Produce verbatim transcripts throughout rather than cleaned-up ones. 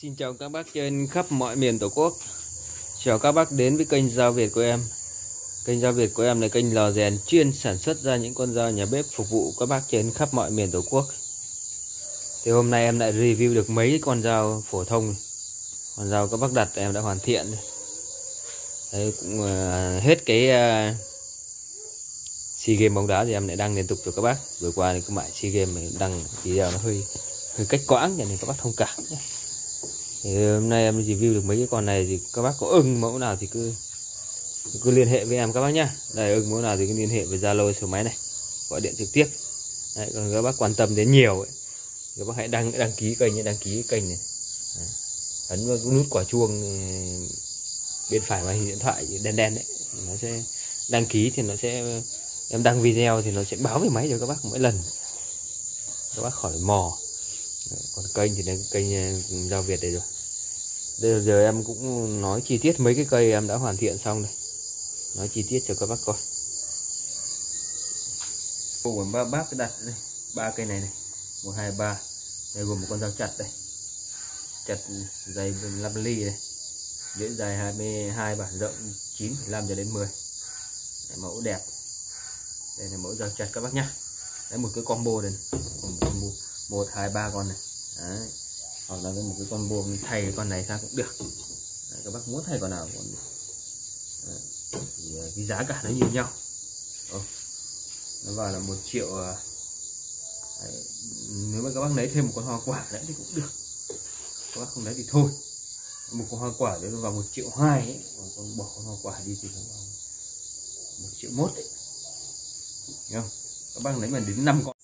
Xin chào các bác trên khắp mọi miền Tổ quốc. Chào các bác đến với kênh Dao Việt của em. Kênh Dao Việt của em là kênh lò rèn chuyên sản xuất ra những con dao nhà bếp phục vụ các bác trên khắp mọi miền Tổ quốc. Thì hôm nay em lại review được mấy con dao phổ thông. Con dao các bác đặt em đã hoàn thiện. Đấy, cũng uh, hết cái uh, SEA Games bóng đá thì em lại đăng liên tục cho các bác. Vừa qua thì cứ mãi SEA Games đăng video nó hơi hơi cách quãng, cho nên các bác thông cảm nhé. Thì hôm nay em review được mấy cái con này thì các bác có ưng mẫu nào thì cứ cứ liên hệ với em các bác nhá. Đây, ưng mẫu nào thì cứ liên hệ với Zalo số máy này, gọi điện trực tiếp. Đấy, còn các bác quan tâm đến nhiều ấy, các bác hãy đăng đăng ký kênh nhé, đăng ký kênh này. Đấy, ấn vào nút quả chuông bên phải màn hình điện thoại đen đen đấy, nó sẽ đăng ký thì nó sẽ em đăng video thì nó sẽ báo về máy cho các bác mỗi lần, các bác khỏi mò. Còn kênh thì là kênh Dao Việt đây rồi. Bây giờ em cũng nói chi tiết mấy cái cây em đã hoàn thiện xong đây, nói chi tiết cho các bác coi. Gồm ba bác đặt đây, ba cây này này, một hai ba. Đây gồm một con dao chặt đây, chặt dày năm ly này, lưỡi dài hai mươi hai bản, rộng chín phẩy năm cho đến mười. Đây, mẫu đẹp. Đây là mẫu dao chặt các bác nhá. Đấy, một cái combo đây, một combo một hai ba con này. Đấy, hoặc là một cái combo thay cái con này sang cũng được. Đấy, các bác muốn thay con nào còn thì cái giá cả nó như nhau. Ồ, nó vào là một triệu. Đấy, nếu mà các bác lấy thêm một con hoa quả đấy thì cũng được, các bác không lấy thì thôi. Một con hoa quả đấy nó vào một triệu hai ấy, còn con bỏ con hoa quả đi thì nó vào một triệu mốt đấy. Hiểu không? Các bác lấy mà đến năm con.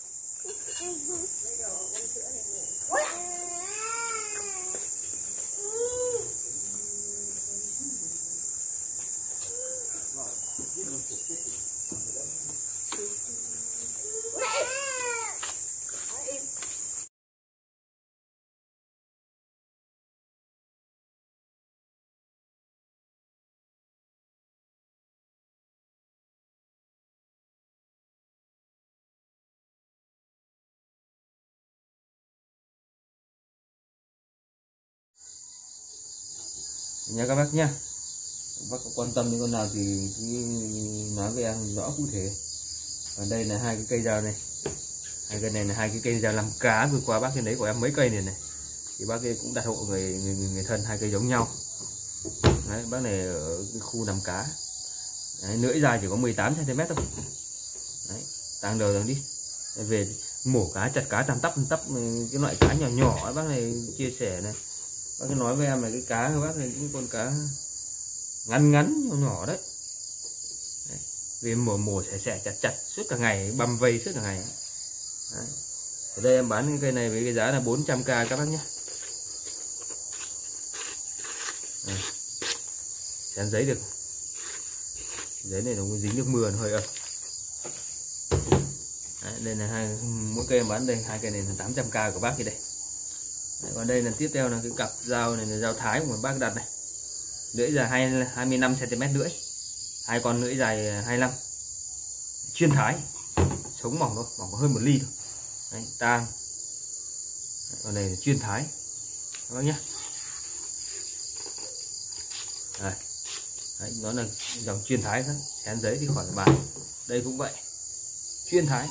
Nha các bác nhá, các bác có quan tâm đến con nào thì cứ nói với em rõ cụ thể. Ở đây là hai cái cây dao này, hai cây này là hai cái cây dao làm cá. Vừa qua bác trên đấy của em mấy cây này này, thì bác ấy cũng đặt hộ người người, người thân hai cây giống nhau. Đấy, bác này ở cái khu làm cá. Đấy, lưỡi dài chỉ có mười tám xăng ti mét thôi. Đấy, tăng đầu rồi đi. Đấy, về mổ cá, chặt cá, tăm tắp tắp cái loại cá nhỏ nhỏ bác này chia sẻ này. Bác cứ nói với em là cái cá của bác này những con cá ngắn ngắn nhỏ nhỏ đấy. Đấy, vì mổ mổ xẻ xẻ chặt chặt suốt cả ngày, băm vây suốt cả ngày. Đấy. Ở đây em bán cái cây này với cái giá là bốn trăm k các bác nhé. Dán giấy được, giấy này nó dính nước mưa nó hơi ẩm. Đấy, đây là hai, mỗi cây em bán đây hai cây này là tám trăm k của bác thì đây. Đấy, còn đây là tiếp theo là cái cặp dao này là dao thái của bác đặt này, lưỡi dài hai mươi lăm xăng ti mét lưỡi, hai con lưỡi dài hai mươi lăm, chuyên thái, sống mỏng thôi, mỏng có hơn một ly thôi. Đấy, tang. Đấy, con này là chuyên thái các bác nhé. Đây. Đấy, nó là dòng chuyên thái thôi, dán giấy thì khỏi bàn. Đây cũng vậy, chuyên thái.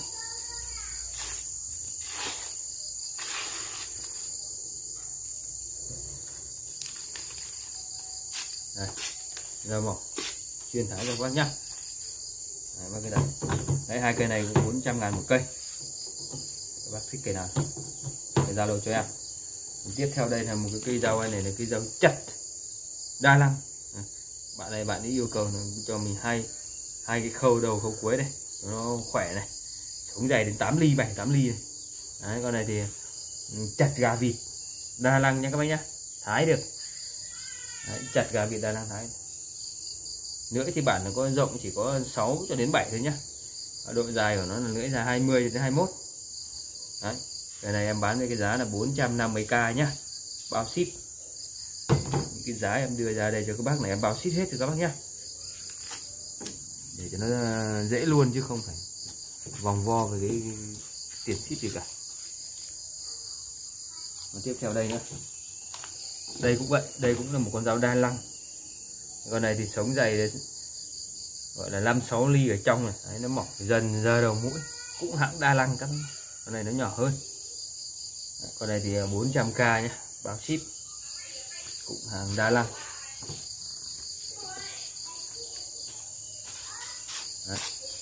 Đây, dao mỏng chuyên thái cho các bác nhá. Đấy, bác cái đây. Đấy, hai cây này cũng bốn trăm ngàn một cây. Các bác thích cây nào thì Zalo cho em. Tiếp theo đây là một cái cây dao này là cây dao chặt đa năng. Bạn này bạn ấy yêu cầu cho mình hai hai cái khâu đầu khâu cuối đây nó khỏe này, sống dày đến tám ly, bảy tám ly này. Đấy, con này thì chặt gà vịt đa năng nha các bác nhá, thái được. Đấy, chặt gà vịt đa năng thái. Lưỡi thì bản nó có rộng chỉ có sáu cho đến bảy thôi nhá. Độ dài của nó là lưỡi dài hai mươi đến hai mươi mốt. Đấy, cái này em bán với cái giá là bốn trăm năm mươi k nhá, bao ship. Cái giá em đưa ra đây cho các bác này em bao ship hết cho các bác nhá, để cho nó dễ luôn chứ không phải vòng vo về cái tiền ship gì cả. Và tiếp theo đây nữa Đây cũng vậy, đây cũng là một con dao đa năng. Con này thì sống dày đấy, gọi là năm sáu ly ở trong này. Đấy, nó mỏng dần ra đầu mũi, cũng hãng đa năng các. Con này nó nhỏ hơn. Đấy, con này thì bốn trăm k nhé, bao ship, cũng hàng đa năng. Đấy.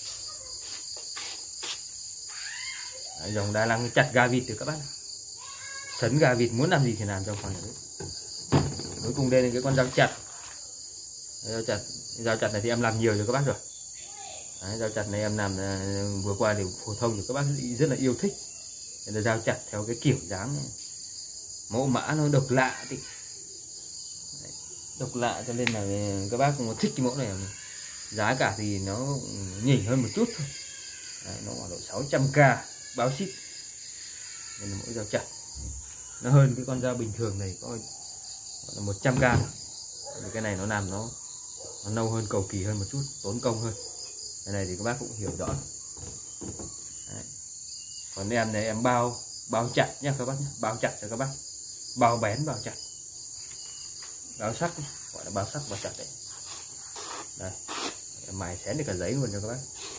Đấy, dòng đa năng chặt gà vịt được các bác. Sấn gà vịt muốn làm gì thì làm trong phòng đấy. Cuối cùng đây là cái con dao chặt. Dao chặt, dao chặt này thì em làm nhiều rồi các bác rồi. Đấy, dao chặt này em làm uh, vừa qua thì phổ thông thì các bác rất là yêu thích. Đây là dao chặt theo cái kiểu dáng này. Mẫu mã nó độc lạ thì đấy, độc lạ cho nên là các bác cũng thích cái mẫu này. Giá cả thì nó nhỉnh hơn một chút thôi. Đấy, nó khoảng độ sáu trăm k báo ship. Đây là mẫu dao chặt, nó hơn cái con dao bình thường này có là một trăm k. Cái này nó làm nó nó nâu hơn, cầu kỳ hơn một chút, tốn công hơn. Cái này thì các bác cũng hiểu rõ. Đấy. Còn em này em bao bao chặt nha các bác nhé, bao chặt cho các bác, bao bén bao chặt, bao sắc, gọi là bao sắc bao chặt đấy. Đây, em mài xén được cả giấy luôn cho các bác.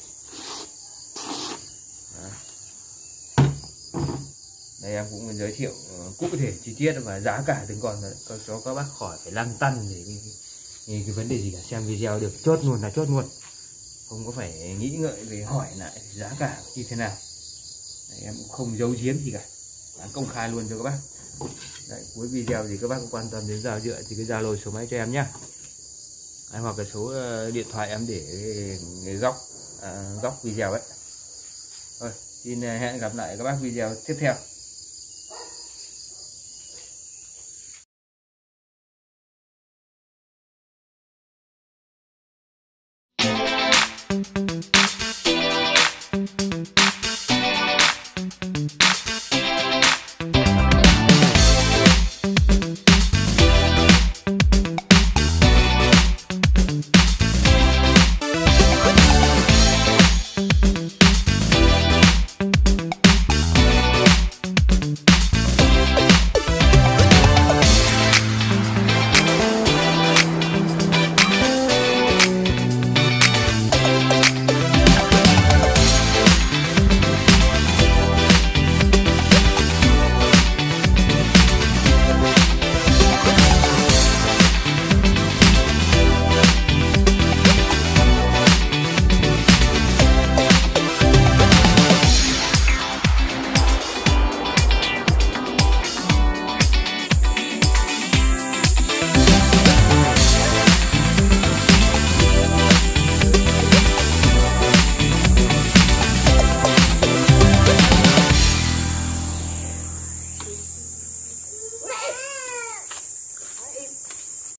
Đấy. Đây em cũng giới thiệu cụ thể chi tiết và giá cả từng con rồi cho các bác khỏi phải lăn tăn để cái, cái, cái vấn đề gì cả, xem video được chốt luôn là chốt luôn, không có phải nghĩ ngợi về hỏi lại giá cả như thế nào. Đấy, em cũng không giấu giếm gì cả, bán công khai luôn cho các bác. Đấy, cuối video thì các bác quan tâm đến dao dựa thì cái Zalo số máy cho em nhá, hay hoặc cái số điện thoại em để cái góc à, góc video ấy. Thôi xin hẹn gặp lại các bác video tiếp theo.